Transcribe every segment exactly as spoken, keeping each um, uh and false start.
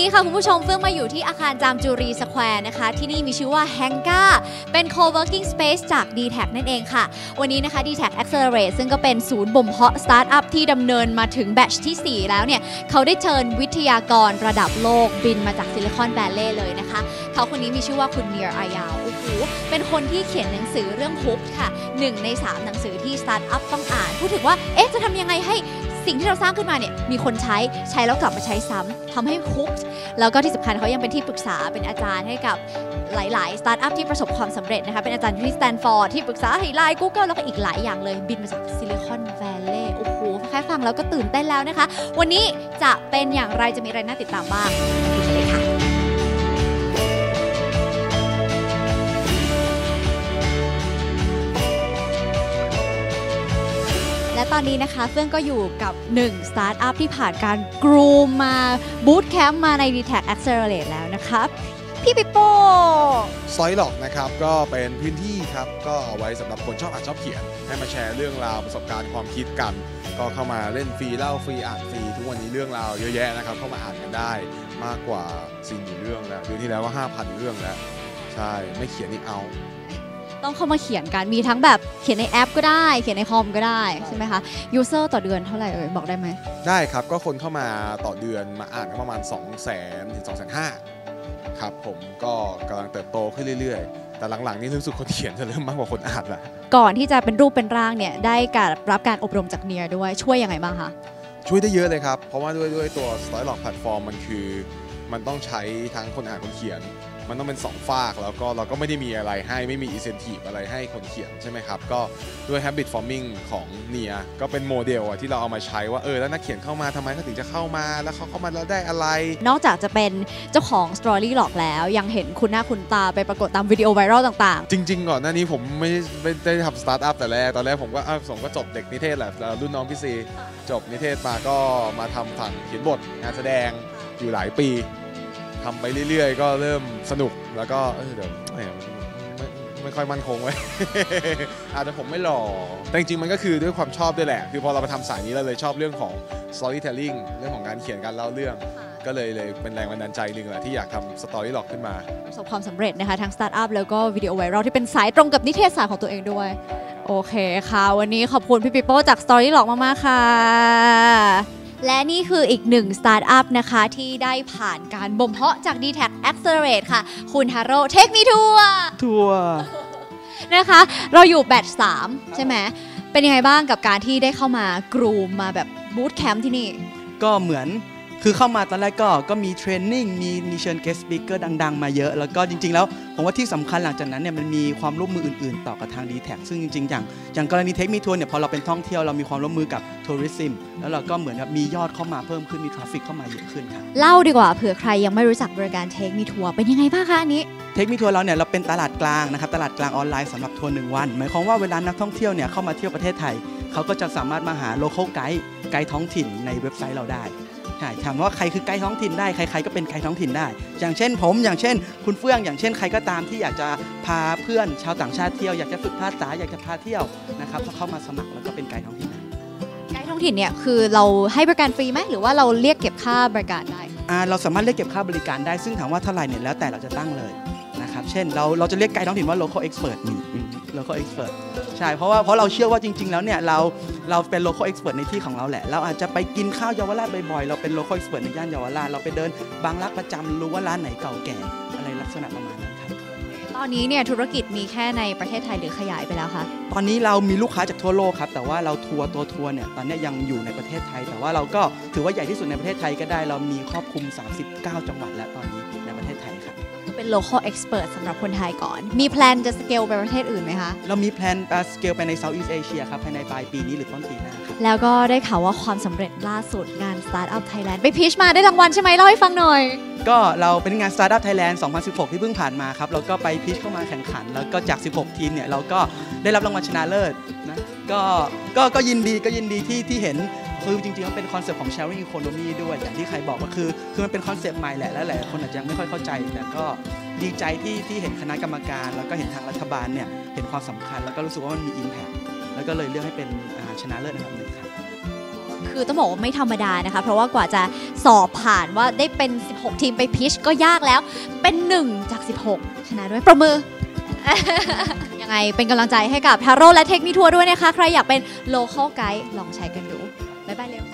นี้ค่ะคุณผู้ชมเฟื่องมาอยู่ที่อาคารจามจุรีสแควร์นะคะที่นี่มีชื่อว่า Hanga เป็น co-working space จาก ดี แท็ก นั่นเองค่ะวันนี้นะคะ ดี แท็ก Accelerate ซึ่งก็เป็นศูนย์บ่มเพาะสตาร์ทอัพที่ดำเนินมาถึงแบตช์ที่สี่แล้วเนี่ยเขาได้เชิญวิทยากรระดับโลกบินมาจากซิลิคอนแวลลีย์เลยนะคะเขาคนนี้มีชื่อว่าคุณเนียร์อายาวโอ้โหเป็นคนที่เขียนหนังสือเรื่องฮุบค่ะหนึ่งในสามหนังสือที่สตาร์ทอัพต้องอ่านพูดถึงว่าเอ๊ะจะทำยังไงให้สิ่งที่เราสร้างขึ้นมาเนี่ยมีคนใช้ใช้แล้วกลับมาใช้ซ้ำทำให้คุกแล้วก็ที่สำคัญเขายังเป็นที่ปรึกษาเป็นอาจารย์ให้กับหลายๆสตาร์ทอัพที่ประสบความสำเร็จนะคะเป็นอาจารย์ที่สแตนฟอร์ดที่ปรึกษาให้ไลน์ Google แล้วก็อีกหลายอย่างเลยบินมาจากซิลิคอนแวลลีย์โอ้โหแค่ฟังแล้วก็ตื่นเต้นแล้วนะคะวันนี้จะเป็นอย่างไรจะมีอะไรน่าติดตามบ้างไปดูกันเลยค่ะและตอนนี้นะคะเฟื่องก็อยู่กับหนึ่งสตาร์ทอัพที่ผ่านการกรูมมาบูตแคมป์มาใน ดี แท็ก Accelerate แล้วนะคะพี่ปิโป้ซอยหลอกนะครับก็เป็นพื้นที่ครับก็เอาไว้สำหรับคนชอบอ่านชอบเขียนให้มาแชร์เรื่องราวประสบการณ์ความคิดกันก็เข้ามาเล่นฟรีเล่าฟรีอ่านฟรีทุกวันนี้เรื่องราวเยอะแยะนะครับเข้ามาอ่านกันได้มากกว่าสี่หมื่นเรื่องแล้วเดือนที่แล้วก็ ห้าพัน เรื่องแล้วใช่ไม่เขียนนี่เอาต้องเข้ามาเขียนกันมีทั้งแบบเขียนในแอปก็ได้เขียนในคอมก็ได้ใช่ไหมคะยูเซอร์ต่อเดือนเท่าไหร่เอ่ยบอกได้ไหมได้ครับก็คนเข้ามาต่อเดือนมาอ่านประมาณ สองแสน ถึง สองแสนห้า ครับผมก็กำลังเติบโตขึ้นเรื่อยๆแต่หลังๆนี่รู้สึกคนเขียนจะเริ่มมากกว่าคนอ่านละก่อนที่จะเป็นรูปเป็นร่างเนี่ยได้การรับการอบรมจากเนียร์ด้วยช่วยยังไงบ้างคะช่วยได้เยอะเลยครับเพราะว่าด้วยด้วยตัว Storylock แพลตฟอร์มมันคือมันต้องใช้ทั้งคนอ่านคนเขียนมันต้องเป็นสองฝากแล้วก็เราก็ไม่ได้มีอะไรให้ไม่มี incentive อะไรให้คนเขียนใช่ไหมครับก็ด้วย habit forming ของเนียก็เป็นโมเดลที่เราเอามาใช้ว่าเออแล้วนักเขียนเข้ามาทำไมเขาถึงจะเข้ามาแล้วเขาเข้ามาแล้วได้อะไรนอกจากจะเป็นเจ้าของ Storylock แล้วยังเห็นคุณหน้าคุณตาไปปรากฏตามวิดีโอไวรัลต่างๆจริงๆก่อนหน้านี้ผมไม่ไม่ได้ทำสตาร์ทอัพแต่แรกตอนแรกผมก็ผมก็จบเด็กนิเทศแหละรุ่นน้องพี่ซีจบนิเทศมาก็มาทำฝั่งเขียนบทงานแสดงอยู่หลายปีทำไปเรื่อยๆก็เริ่มสนุกแล้วก็เออเดี๋ยวไม่ไม่ค่อยมั่นคงไว้ อาจจะผมไม่หล่อแต่จริงๆมันก็คือด้วยความชอบด้วยแหละคือพอเราไปทำสายนี้เราเลยชอบเรื่องของ storytelling เรื่องของการเขียนการเล่าเรื่องก็เลยเลยเป็นแรงบันดาลใจหนึ่งแหละที่อยากทำ Storylock ขึ้นมาประสบความสำเร็จนะคะทั้งสตาร์ทอัพแล้วก็วิดีโอไวรัลที่เป็นสายตรงกับนิเทศศาสตร์ของตัวเองด้วยโอเคค่ะวันนี้ขอบคุณพี่ปิโป้จาก Storylock มากๆค่ะและนี่คืออีกหนึ่งสตาร์ทอัพนะคะที่ได้ผ่านการบ่มเพาะจาก ดี แท็ก Accelerate ค่ะคุณฮาโร่เทคมีทัวร์ทัวร์นะคะเราอยู่แบตช์สามใช่ไหมเป็นยังไงบ้างกับการที่ได้เข้ามากรูมมาแบบบูตแคมป์ที่นี่ก็เหมือนคือเข้ามาตอนแรกก็ก็มีเทรนนิ่งมีมีเชิญเกสต์สปีกเกอร์ดังๆมาเยอะแล้วก็จริงๆแล้วผมว่าที่สำคัญหลังจากนั้นเนี่ยมันมีความร่วมมืออื่นๆต่อกับทาง ดี แท็ก ซึ่งจริงๆอย่างอย่างกรณีเทคมีทัวร์เนี่ยพอเราเป็นท่องเที่ยวเรามีความร่วมมือกับทัวริซึมแล้วเราก็เหมือนกับมียอดเข้ามาเพิ่มขึ้นมีทราฟฟิกเข้ามาเยอะขึ้นครับเล่าดีกว่าเผื่อใครยังไม่รู้จักบริการเทคมีทัวร์เป็นยังไงบ้างคะอันนี้เทคมีทัวร์เราเนี่ยเราเป็นตลาดกลางนะครับตลาดกลางออนไลน์สำหรับทัวร์หนึ่งวันหมายความว่าเวลานักท่องเที่ยวเนี่ยเข้ามาเที่ยวประเทศไทยเขาก็จะสามารถมาหา local guide ไกด์ท้องถิ่นในเว็บไซต์เราได้ใช่ถามว่าใครคือไกด์ท้องถิ่นได้ใครๆก็เป็นไกด์ท้องถิ่นได้อย่างเช่นผมอย่างเช่นคุณเฟื่องอย่างเช่นใครก็ตามที่อยากจะพาเพื่อนชาวต่างชาติเที่ยวอยากจะฝึกภาษาอยากจะพาเที่ยวนะครับเข้ามาสมัครแล้วก็เป็นไกด์ท้องถิ่นไกด์ท้องถิ่นเนี่ยคือเราให้บริการฟรีไหมหรือว่าเราเรียกเก็บค่าบริการได้อ่าเราสามารถเรียกเก็บค่าบริการได้ซึ่งถามว่าเท่าไหร่เนี่ยแล้วแต่เราจะตั้งเลยนะครับเช่นเราเราจะเรียกไกด์ท้องถิ่นว่า local expert นี่ local expert ใช่เพราะว่าเพราะเราเชื่อว่าจริงๆแล้วเนี่ยเราเราเป็น local expert ในที่ของเราแหละเราอาจจะไปกินข้าวเยาวราชบ่อยๆเราเป็น local expert ในย่านเยาวราชเราไปเดินบางรักประจำรู้ว่าร้านไหนเก่าแก่อะไรลักษณะประมาณนั้นครับตอนนี้เนี่ยธุรกิจมีแค่ในประเทศไทยหรือขยายไปแล้วคะตอนนี้เรามีลูกค้าจากทั่วโลกครับแต่ว่าเราทัวร์ตัวทัวร์เนี่ยตอนนี้ยังอยู่ในประเทศไทยแต่ว่าเราก็ถือว่าใหญ่ที่สุดในประเทศไทยก็ได้เรามีครอบคลุมสามสิบเก้าจังหวัดแล้วตอนนี้ในประเทศไทยครับเป็น local expert สำหรับคนไทยก่อนมีแพลนจะสเกลไปประเทศอื่นไหมคะเรามีแพลนสเกลไปใน Southeast Asia ครับภายในปลายปีนี้หรือต้นปีหน้าครับแล้วก็ได้ข่าวว่าความสำเร็จล่าสุดงาน Startup Thailand ไปพิชมาได้รางวัลใช่ไหมเล่าให้ฟังหน่อยก็เราเป็นงาน Startup Thailand สองพันสิบหกที่เพิ่งผ่านมาครับเราก็ไปพิชเข้ามาแข่งขันแล้วก็จากสิบหกทีมเนี่ยเราก็ได้รับรางวัลชนะเลิศนะก็ก็ก็ยินดีก็ยินดีที่ที่เห็นคือจริงๆมันเป็นคอนเซปต์ของ sharing economy ด้วยอย่างที่ใครบอกก็คือคือมันเป็นคอนเซปต์ใหม่แหละและหลายคนอาจจะยังไม่ค่อยเข้าใจแต่ก็ดีใจที่ที่เห็นคณะกรรมการแล้วก็เห็นทางรัฐบาลเนี่ยเห็นความสำคัญแล้วก็รู้สึกว่ามันมี impact แล้วก็เลยเลือกให้เป็นชนะเลิศอันดับหนึ่งครับคือคือต้องบอกว่าไม่ธรรมดานะคะเพราะว่ากว่าจะสอบผ่านว่าได้เป็นสิบหกทีมไปพิชก็ยากแล้วเป็นหนึ่งจากสิบหกชนะด้วยประมือ ยังไงเป็นกำลังใจให้กับทาโร่และเทคนิทัวร์ด้วยนะคะใครอยากเป็น local guide ลองใช้กันดูบ๊ายบายเร็ว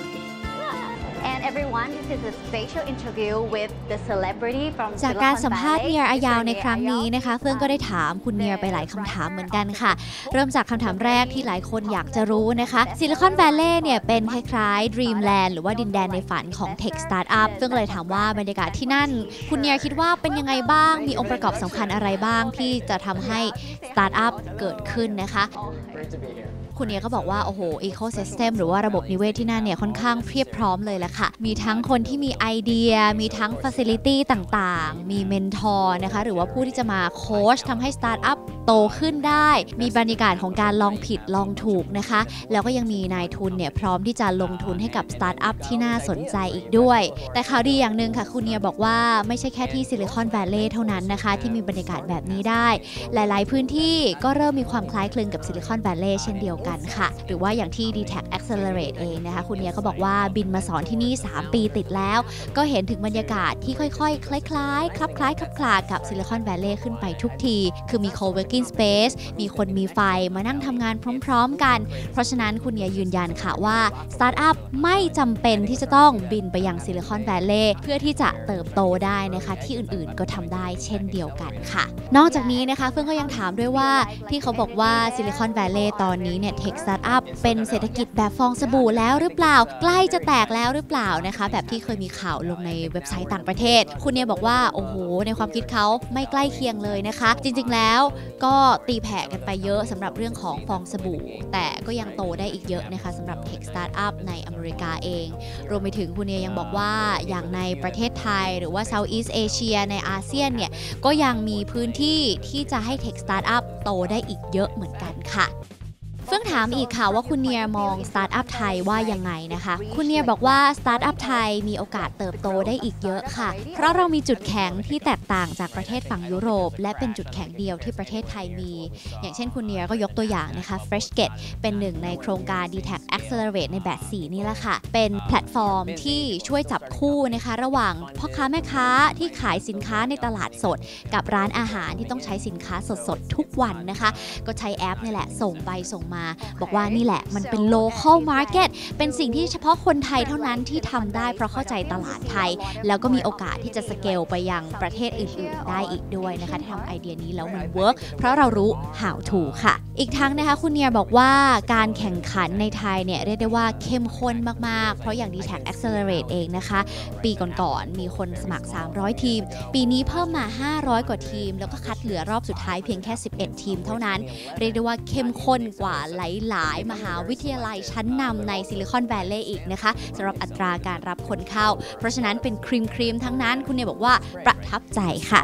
And everyone, this is a special interview with the celebrity from จากการสัมภาษณ์เนียร์อายาวในครั้งนี้นะคะเฟื่องก็ได้ถามคุณเนียร์ไปหลายคำถามเหมือนกันค่ะเริ่มจากคำถามแรกที่หลายคนอยากจะรู้นะคะซิลิคอนแวลเลย์เนี่ยเป็นคล้ายๆ Dreamland หรือว่าดินแดนในฝันของ Tech Startup เฟื่องก็เลยถามว่าบรรยากาศที่นั่นคุณเนียร์คิดว่าเป็นยังไงบ้างมีองค์ประกอบสำคัญอะไรบ้างที่จะทำให้ Startup เกิดขึ้นนะคะคุณเนียก็บอกว่าโอ้โห Ecosystem หรือว่าระบบนิเวศที่นั่นเนี่ยค่อนข้างเพียบพร้อมเลยแหละค่ะมีทั้งคนที่มีไอเดียมีทั้ง Facility ต่างๆมีเมนทอร์นะคะหรือว่าผู้ที่จะมาโค้ชทำให้สตาร์ทอัพโตขึ้นได้มีบรรยากาศของการลองผิดลองถูกนะคะแล้วก็ยังมีนายทุนเนี่ยพร้อมที่จะลงทุนให้กับสตาร์ทอัพที่น่าสนใจอีกด้วยแต่ข่าวดีอย่างหนึ่งค่ะคุณเนียบอกว่าไม่ใช่แค่ที่ซิลิคอนแวลเลย์เท่านั้นนะคะที่มีบรรยากาศแบบนี้ได้หลายๆพื้นที่ก็เริ่มมีความคล้ายคลึงกับซิลิคอนแวลเลย์เช่นเดียวกันค่ะหรือว่าอย่างที่ ดี แท็ก Accelerate เองนะคะคุณเนียก็บอกว่าบินมาสอนที่นี่สามปีติดแล้วก็เห็นถึงบรรยากาศที่ค่อยๆคล้ายๆคลับคล้ายคลับคลากับซิลิคอนแวลเลย์ขึ้นไปทุกทีคือมี co-working space มีคนมีไฟมานั่งทำงานพร้อมๆกันเพราะฉะนั้นคุณเนียยืนยันค่ะว่าสตาร์ทอัพไม่จำเป็นที่จะต้องบินไปยังซิลิคอนแวลเลย์เพื่อที่จะเติบโตได้นะคะที่อื่นๆก็ทำได้เช่นเดียวกันค่ะนอกจากนี้นะคะเฟื่องก็ยังถามด้วยว่าที่เขาบอกว่าซิลิคอนแวลเลย์ตอนนี้เนี่ย Tech Startup เป็นเศรษฐกิจแบบฟองสบู่แล้วหรือเปล่าใกล้จะแตกแล้วหรือเปล่านะคะแบบที่เคยมีข่าวลงในเว็บไซต์ต่างประเทศคุณเนียบอกว่าโอ้โหในความคิดเขาไม่ใกล้เคียงเลยนะคะจริงๆแล้วก็ตีแผ่กันไปเยอะสำหรับเรื่องของฟองสบู่แต่ก็ยังโตได้อีกเยอะนะคะสำหรับ Tech Startup ในอเมริกาเองรวมไปถึงคุณเนียยังบอกว่าอย่างในประเทศไทยหรือว่า Southeast Asia ในอาเซียนเนี่ยก็ยังมีพื้นที่ที่จะให้ Tech Startup โตได้อีกเยอะเหมือนกันค่ะเฟื่องถามอีกค่ะว่าคุณเนียมองสตาร์ทอัพไทยว่ายังไงนะคะคุณเนียบอกว่าสตาร์ทอัพไทยมีโอกาสเติบโตได้อีกเยอะค่ะเพราะเรามีจุดแข็งที่แตกต่างจากประเทศฝั่งยุโรปและเป็นจุดแข็งเดียวที่ประเทศไทยมีอย่างเช่นคุณเนียก็ยกตัวอย่างนะคะ Freshget เป็นหนึ่งในโครงการ ดี แท็ก Accelerate ในแบบสี่นี่แหละค่ะเป็นแพลตฟอร์มที่ช่วยจับคู่นะคะระหว่างพ่อค้าแม่ค้าที่ขายสินค้าในตลาดสดกับร้านอาหารที่ต้องใช้สินค้าสดๆทุกวันนะคะก็ใช้แอปนี่แหละส่งไปส่งมาบอกว่านี่แหละมันเป็น local market เป็นสิ่งที่เฉพาะคนไทยเท่านั้นที่ทำได้เพราะเข้าใจตลาดไทยแล้วก็มีโอกาสที่จะสเกลไปยังประเทศอื่นๆได้อีกด้วยนะคะที่ทำไอเดียนี้แล้วมัน work เพราะเรารู้ how to ค่ะอีกทั้งนะคะคุณเนียบอกว่าการแข่งขันในไทยเนี่ยเรียกได้ว่าเข้มข้นมากๆเพราะอย่าง ดี แท็ก Accelerate เองนะคะปีก่อนๆมีคนสมัครสามร้อยทีมปีนี้เพิ่มมาห้าร้อยกว่าทีมแล้วก็คัดเหลือรอบสุดท้ายเพียงแค่สิบเอ็ดทีมเท่านั้นเรียกได้ว่าเข้มข้นกว่าหลายๆมหาวิทยาลัยชั้นนำในซิลิคอนแวลเลย์อีกนะคะสำหรับอัตราการรับคนเข้าเพราะฉะนั้นเป็นครีมครีมทั้งนั้นคุณเนยบอกว่าประทับใจค่ะ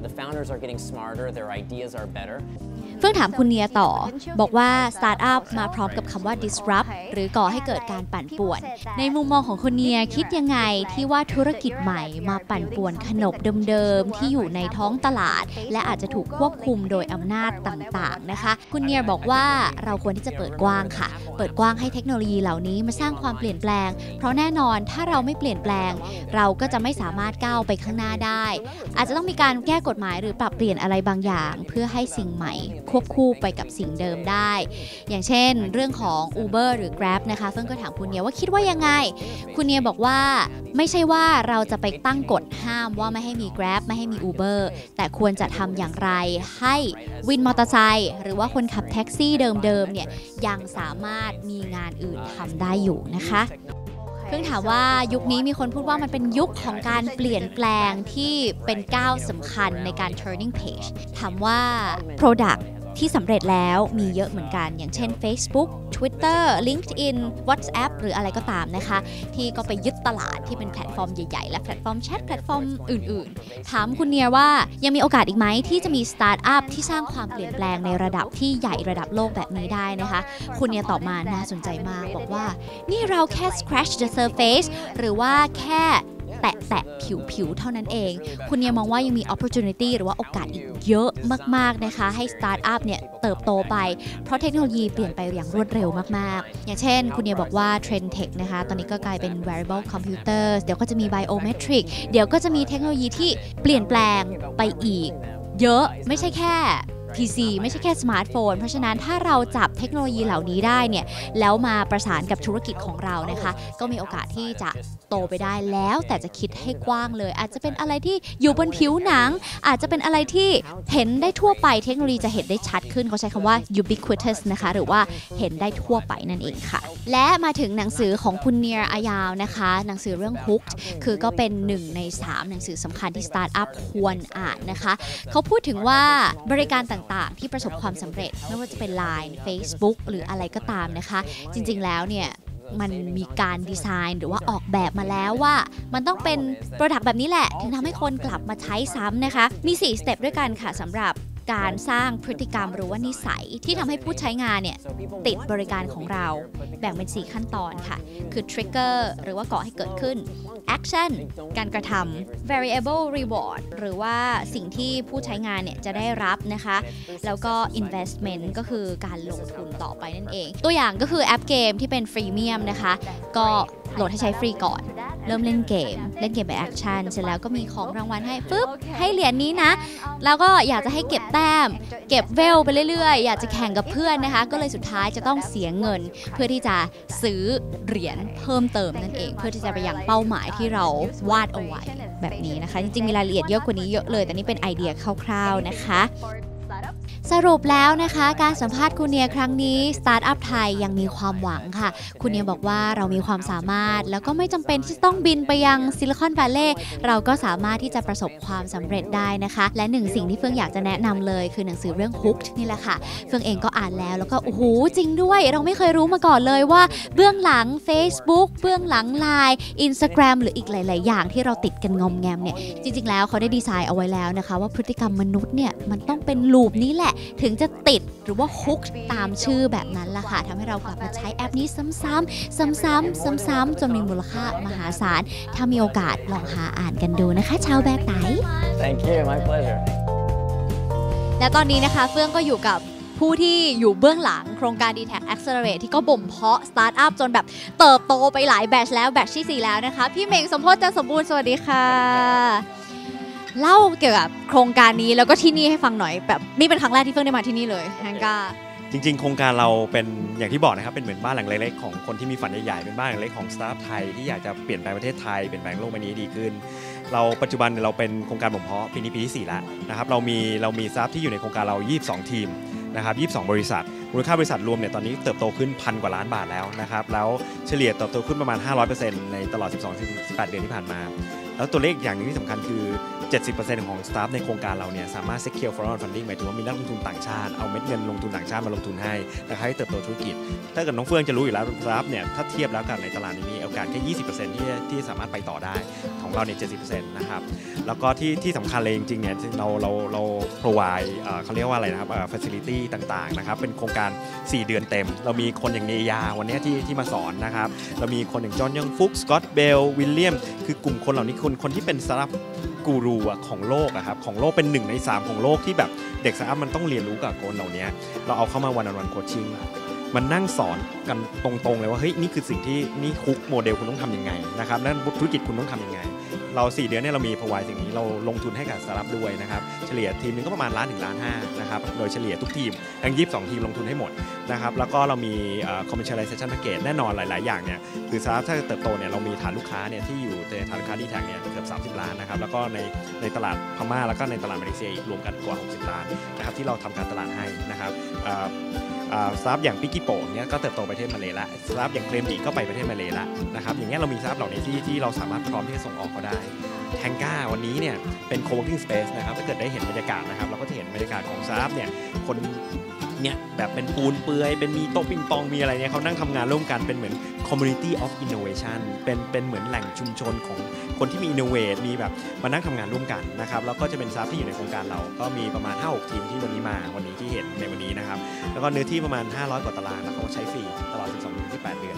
เพิ่งถามคุณเนียต่อบอกว่าสตาร์ทอัพมาพร้อมกับคำว่า disrupt หรือก่อให้เกิดการปั่นป่วนในมุมมองของคุณเนียคิดยังไงที่ว่าธุรกิจใหม่มาปั่นป่วนขนบเดิมๆที่อยู่ในท้องตลาดและอาจจะถูกควบคุมโดยอำนาจต่างๆนะคะคุณเนียบอกว่าเราควรที่จะเปิดกว้างค่ะเปิดกว้างให้เทคโนโลยีเหล่านี้มาสร้างความเปลี่ยนแปลงเพราะแน่นอนถ้าเราไม่เปลี่ยนแปลงเราก็จะไม่สามารถก้าวไปข้างหน้าได้อาจจะต้องมีการแก้กฎหมายหรือปรับเปลี่ยนอะไรบางอย่างเพื่อให้สิ่งใหม่ควบคู่ไปกับสิ่งเดิมได้อย่างเช่นเรื่องของ Uber หรือ Grab นะคะเฟิ่งก็ถามคุณเนียว่าคิดว่ายังไงคุณเนียบอกว่าไม่ใช่ว่าเราจะไปตั้งกฎห้ามว่าไม่ให้มี Grab ไม่ให้มี Uber แต่ควรจะทำอย่างไรให้วินมอเตอร์ไซค์หรือว่าคนขับแท็กซี่เดิมๆเนี่ยยังสามารถมีงานอื่นทำได้อยู่นะคะเพิ่งถามว่ายุคนี้มีคนพูดว่ามันเป็นยุคของการเปลี่ยนแปลงที่เป็นก้าวสำคัญในการ turning page ถามว่า product ที่สำเร็จแล้วมีเยอะเหมือนกันอย่างเช่น Facebook Twitter LinkedIn WhatsApp หรืออะไรก็ตามนะคะที่ก็ไปยึดตลาดที่เป็นแพลตฟอร์มใหญ่ๆและแพลตฟอร์มแชทแพลตฟอร์มอื่นๆถามคุณเนียว่ายังมีโอกาสอีกไหมที่จะมีสตาร์ทอัพที่สร้างความเปลี่ยนแปลงในระดับที่ใหญ่ระดับโลกแบบนี้ได้นะคะคุณเนียตอบมาน่าสนใจมากบอกว่านี่เราแค่ scratch the surface หรือว่าแค่แตะแตะผิวผิวเท่านั้นเองคุณเนี่ยมองว่ายังมี opportunity หรือว่าโอกาสอีกเยอะมากๆนะคะให้สตาร์ทอัพเนี่ยเติบโตไปเพราะเทคโนโลยีเปลี่ยนไปอย่างรวดเร็วมากๆอย่างเช่นคุณเนี่ยบอกว่าเทรนด์เทคนะคะตอนนี้ก็กลายเป็น wearable computers เดี๋ยวก็จะมี biometric เดี๋ยวก็จะมีเทคโนโลยีที่เปลี่ยนแปลงไปอีกเยอะไม่ใช่แค่พี ซี ไม่ใช่แค่สมาร์ทโฟนเพราะฉะนั้นถ้าเราจับเทคโนโลยีเหล่านี้ได้เนี่ยแล้วมาประสานกับธุรกิจของเรานะคะก็มีโอกาสที่จะโตไปได้แล้วแต่จะคิดให้กว้างเลยอาจจะเป็นอะไรที่อยู่บนผิวหนังอาจจะเป็นอะไรที่เห็นได้ทั่วไปเทคโนโลยีจะเห็นได้ชัดขึ้นเขาใช้คำว่า ubiquitous นะคะหรือว่าเห็นได้ทั่วไปนั่นเองค่ะและมาถึงหนังสือของคุณเนียร์อายาวนะคะหนังสือเรื่อง Hooked คือก็เป็นหนึ่งในสามหนังสือสำคัญที่สตาร์ทอัพควรอ่านนะคะเขาพูดถึงว่าบริการต่างๆที่ประสบความสำเร็จไม่ว่าจะเป็น ไลน์ Facebook หรืออะไรก็ตามนะคะจริงๆแล้วเนี่ยมันมีการดีไซน์หรือว่าออกแบบมาแล้วว่ามันต้องเป็น Product แบบนี้แหละถึงทำให้คนกลับมาใช้ซ้ำนะคะมีสี่สเต็ปด้วยกันค่ะสำหรับการสร้างพฤติกรรมหรือว่านิสัยที่ทำให้ผู้ใช้งานเนี่ยติดบริการของเราแบ่งเป็นสี่ขั้นตอนค่ะคือ trigger หรือว่าก่อให้เกิดขึ้น action การกระทำ variable reward หรือว่าสิ่งที่ผู้ใช้งานเนี่ยจะได้รับนะคะแล้วก็ investment ก็คือการลงทุนต่อไปนั่นเองตัวอย่างก็คือแอปเกมที่เป็นฟรีเมียมนะคะก็โหลดให้ใช้ฟรีก่อนเริ่มเล่นเกมเล่นเกมแบบแอคชั่นเสร็จแล้วก็มีของรางวัลให้ปึ๊บให้เหรียญนี้นะแล้วก็อยากจะให้เก็บแต้มเก็บเวลไปเรื่อยๆอยากจะแข่งกับเพื่อนนะคะก็เลยสุดท้ายจะต้องเสียเงินเพื่อที่จะซื้อเหรียญเพิ่มเติมนั่นเองเพื่อที่จะไปยังเป้าหมายที่เราวาดเอาไว้แบบนี้นะคะจริงๆมีรายละเอียดเยอะกว่านี้เยอะเลยแต่นี่เป็นไอเดียคร่าวๆนะคะสรุปแล้วนะคะการสัมภาษณ์คุณเนียครั้งนี้สตาร์ทอัพไทยยังมีความหวังค่ะคุณเนียบอกว่าเรามีความสามารถแล้วก็ไม่จำเป็นที่ต้องบินไปยังซิลิคอนวัลเลย์เราก็สามารถที่จะประสบความสำเร็จได้นะคะและหนึ่งสิ่งที่เฟื่องอยากจะแนะนำเลยคือหนังสือเรื่อง Hooked นี่แหละค่ะเฟื่องเองก็อ่านแล้วแล้วก็โอ้โหจริงด้วยเราไม่เคยรู้มาก่อนเลยว่าเบื้องหลัง Facebook เบื้องหลัง ไลน์ Instagram หรืออีกหลายๆอย่างที่เราติดกันงอมแงมเนี่ยจริงๆแล้วเขาได้ดีไซน์เอาไว้แล้วนะคะว่าพฤติกรรมมนุษย์เนี่ยมันต้องเป็นลูปนี้แหละถึงจะติดหรือว่า Hooked ตามชื่อแบบนั้นล่ะค่ะทำให้เรากลับมาใช้แอปนี้ซ้ำๆซ้ำๆซ้ำๆจนมีมูลค่ามหาศาลถ้ามีโอกาสลองหาอ่านกันดูนะคะชาวแบกไต Thank you my pleasure และตอนนี้นะคะเฟื่องก็อยู่กับผู้ที่อยู่เบื้องหลังโครงการ ดี แท็ก Accelerate ที่ก็บ่มเพาะสตาร์ทอัพจนแบบเติบโตไปหลายแบตช์แล้วแบตช์ที่สี่แล้วนะคะพี่เมงสมโพธิ์จันทร์สมบูรณ์สวัสดีค่ะเล่าเกี่ยวกับโครงการนี้แล้วก็ที่นี่ให้ฟังหน่อยแบบนี่เป็นครั้งแรกที่เฟื่องได้มาที่นี่เลยแฮงก้าจริงๆโครงการเราเป็นอย่างที่บอกนะครับเป็นเหมือนบ้านหลังเล็กๆของคนที่มีฝันใหญ่ๆเป็นบ้านหลังเล็กของสตาร์ทอัพไทยที่อยากจะเปลี่ยนแปลงประเทศไทยเปลี่ยนแปลงโลกใบนี้ดีขึ้นเราปัจจุบันเราเป็นโครงการบ่มเพาะปีนี้ปีที่สี่แล้วนะครับเรามีเรามีสตาร์ทอัพที่อยู่ในโครงการเรายี่สิบสองทีมนะครับยี่สิบสองบริษัทมูลค่าบริษัทรวมเนี่ยตอนนี้เติบโตขึ้นพันกว่าล้านบาทแล้วนะครับแล้วเฉลี่ยเติบโตขึ้นประมาณ ห้าร้อยเปอร์เซ็นต์ ในตลอด สิบสองถึงสิบแปด เดือนที่ผ่านมาแล้วตัวเลขอย่างนึงที่สำคัญคือ เจ็ดสิบเปอร์เซ็นต์ ของสตาฟในโครงการเราเนี่ยสามารถ secure foreign funding หมายถึงว่ามีนักลงทุนต่างชาติเอาเม็ดเงินลงทุนต่างชาติมาลงทุนให้นะครับให้เติบโตธุรกิจถ้าเกิดน้องเฟื่องจะรู้อยู่แล้วสตาฟเนี่ยถ้าเทียบแล้วกันในตลาดนี้มีโอกาสแค่ ยี่สิบเปอร์เซ็นต์ ที่ที่สามารถไปต่อได้ของเราเนี่ย เจ็ดสิบเปอร์เซ็นต์ นะครับแล้วก็ที่ที่สำคัญเลยจริงๆเนี่ยเราเราเรา provide เขาเรียกว่าอะไรนะครับ facility ต่างๆนะครับเป็นโครงการสี่เดือนเต็มเรามีคนอย่างเนยาวันนี้ที่ที่มาสอนนะครับเรามีคนอย่างจอห์นยังฟุกสกอตเบลวิลเลียมคือกลุ่มคนเหล่านี้คนคนที่เป็นสตาร์ทกูรูของโลกอะครับของโลกเป็นหนึ่งในสามของโลกที่แบบเด็กสตาร์ทอัพมันต้องเรียนรู้กับคนเหล่านี้เราเอาเข้ามาวันออนวันโคชชิ่งมันนั่งสอนกันตรงๆเลยว่าเฮ้ยนี่คือสิ่งที่นี่คุกโมเดลคุณต้องทำยังไงนะครับนั่นธุรกิจคุณต้องทำยังไงเราสี่เดือนเนี่ยเรามีพรอไวด์สิ่งนี้เราลงทุนให้กับสตาร์ทอัพด้วยนะครับเฉลี่ยทีมนึงก็ประมาณล้านถึงล้านห้านะครับโดยเฉลี่ยทุกทีมทั้งยี่สิบสองทีมลงทุนให้หมดนะครับแล้วก็เรามี commercialization package แน่นอนหลายๆอย่างเนี่ยคือสตาร์ทอัพถ้าเติบโตเนี่ยเรามีฐานลูกค้าเนี่ยที่อยู่ในฐานลูกค้า ดี แท็ก เนี่ยเกือบสามสิบล้านนะครับแล้วก็ในในตลาดพม่าแล้วก็ในตลาดมาเลเซียอีกรวมกันกว่าหกสิบล้านนะครับที่เราทำการตลาดให้นะครับสตาร์ทอย่างปิกกี้โป่งเนี่ยก็เติบโตประเทศมาเลละสตาร์ทอย่างเคลมดีก็ไปประเทศมาเลละนะครับอย่างเงี้ยเรามีสตาร์ทเหล่านี้ที่ที่เราสามารถพร้อมที่จะส่งออกเขาได้แฮงก้าวันนี้เนี่ยเป็น co-working space นะครับถ้าเกิดได้เห็นบรรยากาศนะครับเราก็จะเห็นบรรยากาศของสตาร์ทเนี่ยคนเนี่ยแบบเป็นปูนเปือยเป็นมีโต๊ะปิงปองมีอะไรเนี่ยเขานั่งทำงานร่วมกันเป็นเหมือน community of innovation เป็นเป็นเหมือนแหล่งชุมชนของคนที่มี innovate มีแบบมานั่งทำงานร่วมกันนะครับแล้วก็จะเป็นสตาร์ทที่อยู่ในโครงการเราก็มีประมาณ ห้าหก ทีมที่วันนี้มาวันนี้ที่เห็นในวันนี้นะครับแล้วก็เนื้อที่ประมาณห้าร้อยกว่าตารางแล้วเขาใช้ฟรีตลอด สิบสองถึงสิบแปด เดือนเมื่อกี้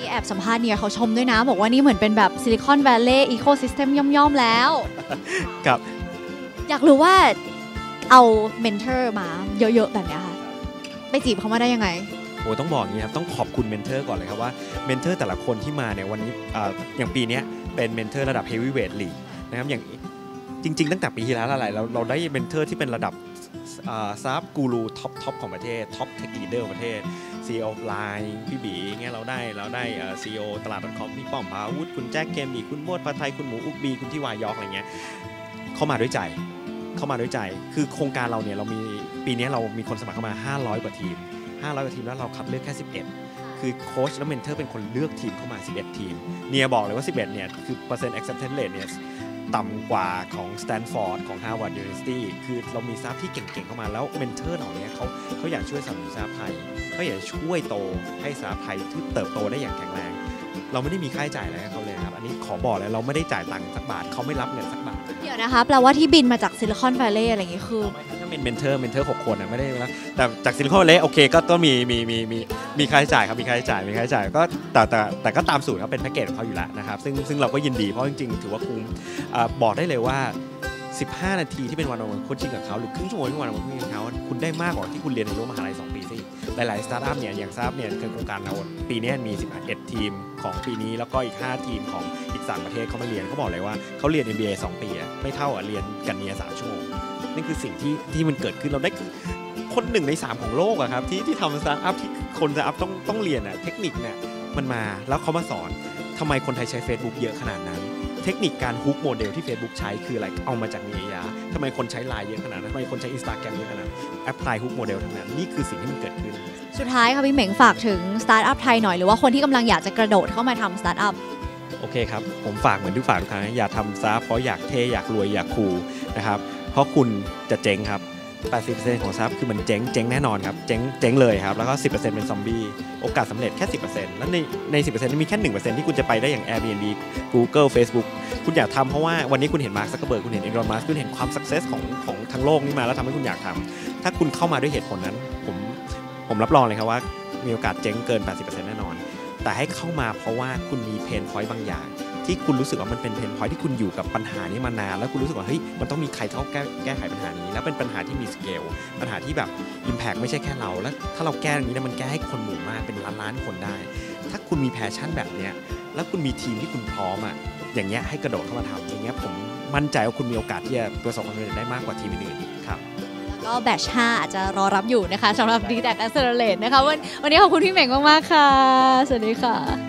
แอบสัมภาษณ์เนี่ยเขาชมด้วยนะบอกว่านี่เหมือนเป็นแบบซิลิคอนแวลเลย์อีโคซิสเต็มย่อมๆแล้วครับอยากรู้ว่าเอาเมนเทอร์มาเยอะๆแบบนี้ค่ะไปจีบเขามาได้ยังไงโอ้ต้องบอกอย่างนี้ครับต้องขอบคุณเมนเทอร์ก่อนเลยครับว่าเมนเทอร์แต่ละคนที่มาเนี่ยวันนี้อย่างปีนี้เป็นเมนเทอร์ระดับเฮฟวีเวทลีกนะครับอย่างจริงๆตั้งแต่ปีที่แล้วอะไรเราเราได้เมนเทอร์ที่เป็นระดับซาฟกูรูท็อปท็อปของประเทศท็อปเทคลีดเดอร์ของประเทศ ซี อี โอ ไลน์พี่บีเงี้ยเราได้เราได้ ซี อี โอ ตลาด .com พี่ป้อมพาวุฒิคุณแจ็คเกมอีคุณโมดพัทไทยคุณหมูอุกบีคุณที่วายอกอะไรเงี้ยเข้ามาด้วยใจเข้ามาด้วยใจคือโครงการเราเนี่ยเรามีปีนี้เรามีคนสมัครเข้ามาห้าร้อยกว่าทีมห้าร้อยกว่าทีมแล้วเราคัดเลือกแค่สิบเอ็ดคือโค้ชและเมนเทอร์เป็นคนเลือกทีมเข้ามาสิบเอ็ดทีมเนียบอกเลยว่าสิบเอ็ดเนี่ยคือเปอร์เซ็นต์ acceptance rate เนี่ยต่ำกว่าของ Stanford ของ Harvard University คือเรามีสตาฟที่เก่งๆเข้ามาแล้วเมนเทอร์เหล่านี้เขาเขาอยากช่วยสนับสนุนสตาฟไทยเขาอยากช่วยโตให้สตาฟไทยที่เติบโตได้อย่างแข็งแรงเราไม่ได้มีค่าใช้จ่ายอะไรให้เขาเลยครับอันนี้ขอบอกเลยเราไม่ได้จ่ายตังค์สักบาทเขาไม่รับเงินสักบาทเดี๋ยวนะคะแปลว่าที่บินมาจากซิลิคอนแวลเลย์อะไรอย่างงี้คือถ้าเป็นเมนเทอร์เมนเทอร์หกคนนะไม่ได้แล้วแต่จากซิลิคอนแวลเลย์โอเคก็ต้องมีมีมีมีมีค่าใช้จ่ายครับมีค่าใช้จ่ายมีค่าใช้จ่ายก็แต่แต่แต่ก็ตามสูตรเขาเป็นแพ็กเกจของเขาอยู่แล้วนะครับซึ่งซึ่งเราก็ยินดีเพราะจริงๆถือว่าคุ้มบอกได้เลยว่าสิบห้านาทีที่เป็นวันออนวันโคชชิ่งกับเขาหรือครึ่งชั่วโมงที่วันออนวันโคชชิ่งกับเขาคุณได้มากกว่าที่คุณเรียนในรั้วมหาลัยสองปีสิหลายๆสตาร์ทอัพเนี่ยอย่างสตาร์ทอัพเนี่ยคือโครงการเราปีนี้มีสิบเอ็ดทีมของปีนี้แล้วก็อีกห้าทีมของอีกสามประเทศเขามาเรียนเขาบอกเลยว่าเขาเรียน เอ็ม บี เอ สองปีไม่เท่าเรียนกันเนียสามชั่วโมงนี่คือสิ่งที่ที่มันเกิดขึ้นเราได้คือคนหนึ่งในสามของโลกอะครับที่ที่ทำสตาร์ทอัพที่คนสตาร์ทอัพต้องต้องเรียนอะเทคนิคเนี่ยมันมาแล้วเขามาสอนทำไมคนไทยใช้ Facebook เยอะขนาดนั้นเทคนิคการฮุกโมเดลที่ Facebook ใช้คืออะไรเอามาจากเนียทำไมคนใช้ ไลน์ เยอะขนาดนั้นทำไมคนใช้ Instagram เยอะขนาดนั้นแอพพลายฮุกโมเดลทั้งนั้นนี่คือสิ่งที่มันเกิดขึ้นสุดท้ายค่ะพี่เหม่งฝากถึงสตาร์ทอัพไทยหน่อยหรือว่าคนที่กำลังอยากจะกระโดดเข้ามาทำสตาร์ทอัพโอเคครับผมฝากเหมือนที่ฝากทุกครั้งอย่าทำซะเพราะอยากเท่อยากรวยอยากคูลนะครับเพราะคุณจะเจ๊งครับ แปดสิบเปอร์เซ็นต์ ของซับคือมันเจ๊งเจ๊งแน่นอนครับเจ๊งเจ๊งเลยครับแล้วก็ สิบเปอร์เซ็นต์ เป็นซอมบี้โอกาสสำเร็จแค่ สิบเปอร์เซ็นต์ แล้วในใน สิบเปอร์เซ็นต์ มีแค่ หนึ่งเปอร์เซ็นต์ ที่คุณจะไปได้อย่าง Airbnb Google Facebook คุณอยากทำเพราะว่าวันนี้คุณเห็นมาร์ค ซักเคอร์เบิร์กคุณเห็นอีลอน มัสก์คุณเห็นความ success ของของทั้งโลกนี้มาแล้วทำให้คุณอยากทำถ้าคุณเข้ามาด้วยเหตุผลนั้นผมผมรับรองเลยครับว่ามีโอกาสเจ๊งเกิน แปดสิบเปอร์เซ็นต์ แน่นอนแต่ให้เข้ามาเพราะว่าคุณมีเพนพอยต์บางอย่างที่คุณรู้สึกว่ามันเป็นเพนพอยท์ที่คุณอยู่กับปัญหานี้มานานแล้วคุณรู้สึกว่าเฮ้ยมันต้องมีใครเข้าแก้แก้ไขปัญหานี้แล้วเป็นปัญหาที่มีสเกลปัญหาที่แบบ impact ไม่ใช่แค่เราแล้วถ้าเราแก้อย่างนี้นะมันแก้ให้คนหมู่มากเป็นล้านล้านคนได้ถ้าคุณมีแพชชั่นแบบเนี้ยแล้วคุณมีทีมที่คุณพร้อมอ่ะอย่างเงี้ยให้กระโดดเข้ามาทำอย่างเงี้ยผมมั่นใจว่าคุณมีโอกาสที่จะประสบความสำเร็จได้มากกว่าทีมอื่นๆครับก็แบตช์ห้าอาจจะรอรับอยู่นะคะสำหรับ ดี ที เอ ซี Accelerate นะคะวันวันนี้ขอบคุณพี่เหม่งมากๆค่ะสวัสดีค่ะ